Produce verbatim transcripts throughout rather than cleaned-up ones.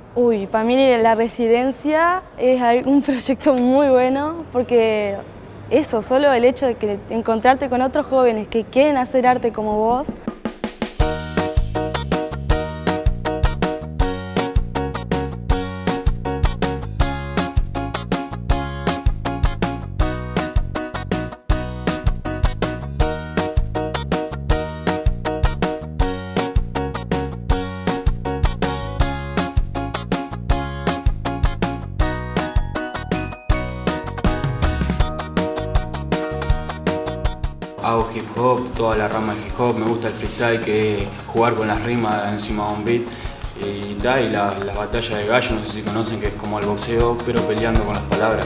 Uy, para mí la residencia es un proyecto muy bueno porque eso, solo el hecho de que encontrarte con otros jóvenes que quieren hacer arte como vos. Hago hip hop, toda la rama del hip hop, me gusta el freestyle, que es jugar con las rimas encima de un beat y tal, y la, las batallas de gallo, no sé si conocen, que es como el boxeo, pero peleando con las palabras.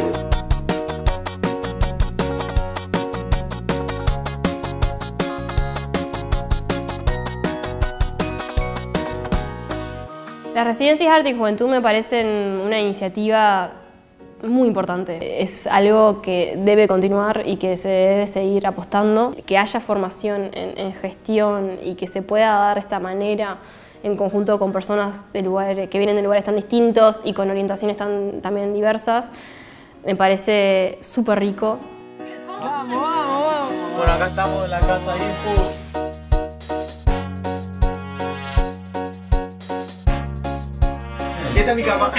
Las residencias de arte y juventud me parecen una iniciativa muy importante. Es algo que debe continuar y que se debe seguir apostando. Que haya formación en, en gestión y que se pueda dar de esta manera en conjunto con personas de lugares, que vienen de lugares tan distintos y con orientaciones tan, también diversas, me parece súper rico. ¡Vamos, vamos, vamos! Bueno, acá estamos en la casa Ipu. Aquí está mi cama.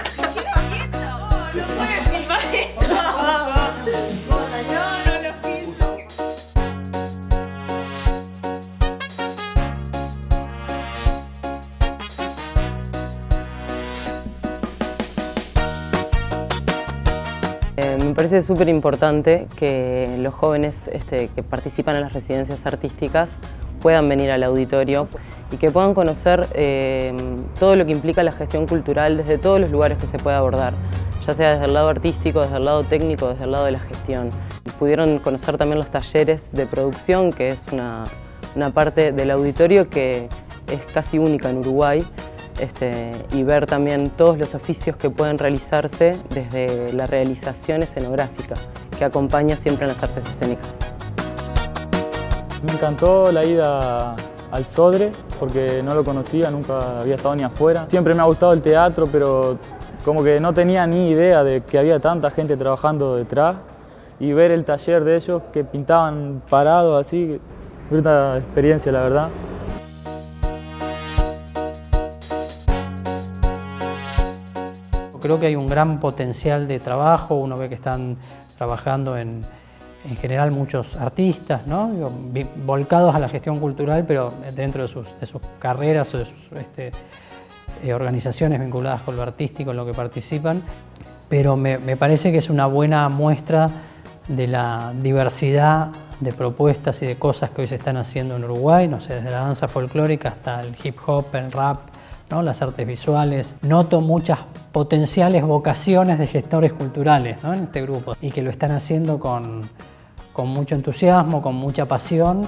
Eh, me parece súper importante que los jóvenes este, que participan en las residencias artísticas puedan venir al auditorio y que puedan conocer eh, todo lo que implica la gestión cultural desde todos los lugares que se puede abordar, ya sea desde el lado artístico, desde el lado técnico, desde el lado de la gestión. Pudieron conocer también los talleres de producción, que es una, una parte del auditorio que es casi única en Uruguay. Este, y ver también todos los oficios que pueden realizarse desde la realización escenográfica, que acompaña siempre en las artes escénicas. Me encantó la ida al Sodre, porque no lo conocía, nunca había estado ni afuera. Siempre me ha gustado el teatro, pero como que no tenía ni idea de que había tanta gente trabajando detrás. Y ver el taller de ellos que pintaban parados así, fue una experiencia, la verdad. Creo que hay un gran potencial de trabajo, uno ve que están trabajando en, en general muchos artistas, ¿no? Digo, volcados a la gestión cultural, pero dentro de sus, de sus carreras o de sus este, eh, organizaciones vinculadas con lo artístico, en lo que participan, pero me, me parece que es una buena muestra de la diversidad de propuestas y de cosas que hoy se están haciendo en Uruguay, no sé, desde la danza folclórica hasta el hip hop, el rap, ¿no? Las artes visuales. Noto muchas potenciales vocaciones de gestores culturales, ¿no? En este grupo y que lo están haciendo con, con mucho entusiasmo, con mucha pasión.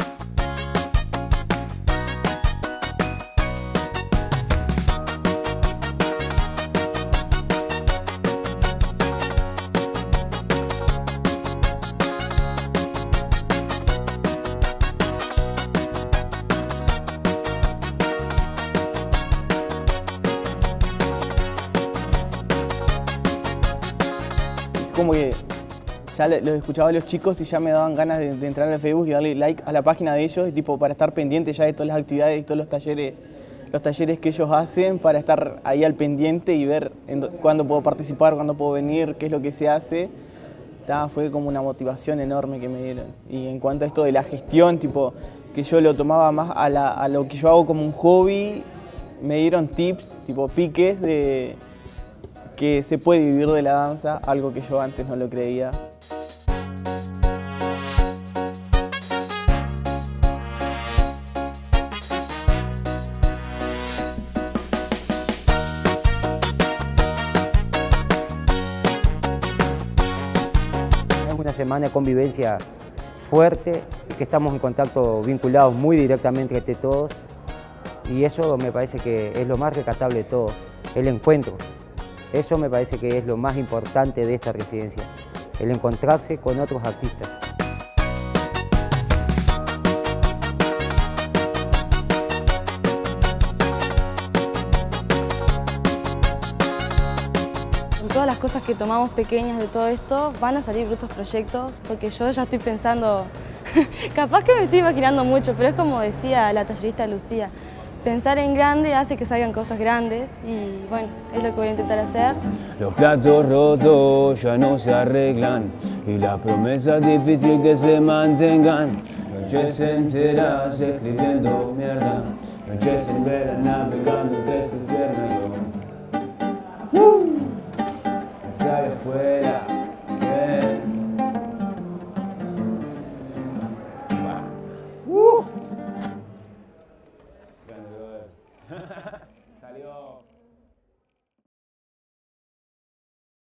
Como que ya los escuchaba a los chicos y ya me daban ganas de, de entrar al Facebook y darle like a la página de ellos, tipo para estar pendiente ya de todas las actividades y todos los talleres, los talleres que ellos hacen, para estar ahí al pendiente y ver en, cuándo puedo participar, cuándo puedo venir, qué es lo que se hace. Ta, fue como una motivación enorme que me dieron. Y en cuanto a esto de la gestión, tipo, que yo lo tomaba más a, la, a lo que yo hago como un hobby, me dieron tips, tipo piques de que se puede vivir de la danza, algo que yo antes no lo creía. Es una semana de convivencia fuerte, que estamos en contacto vinculados muy directamente entre todos, y eso me parece que es lo más rescatable de todo, el encuentro. Eso me parece que es lo más importante de esta residencia, el encontrarse con otros artistas. todas las cosas que tomamos pequeñas de todo esto, van a salir brutos proyectos, porque yo ya estoy pensando, capaz que me estoy imaginando mucho, pero es como decía la tallerista Lucía, pensar en grande hace que salgan cosas grandes y bueno, es lo que voy a intentar hacer. Los platos rotos ya no se arreglan y las promesas difíciles que se mantengan. Noches enteras escribiendo mierda, noches enteras navegando entre sus piernas. Yo, uh, hacia afuera.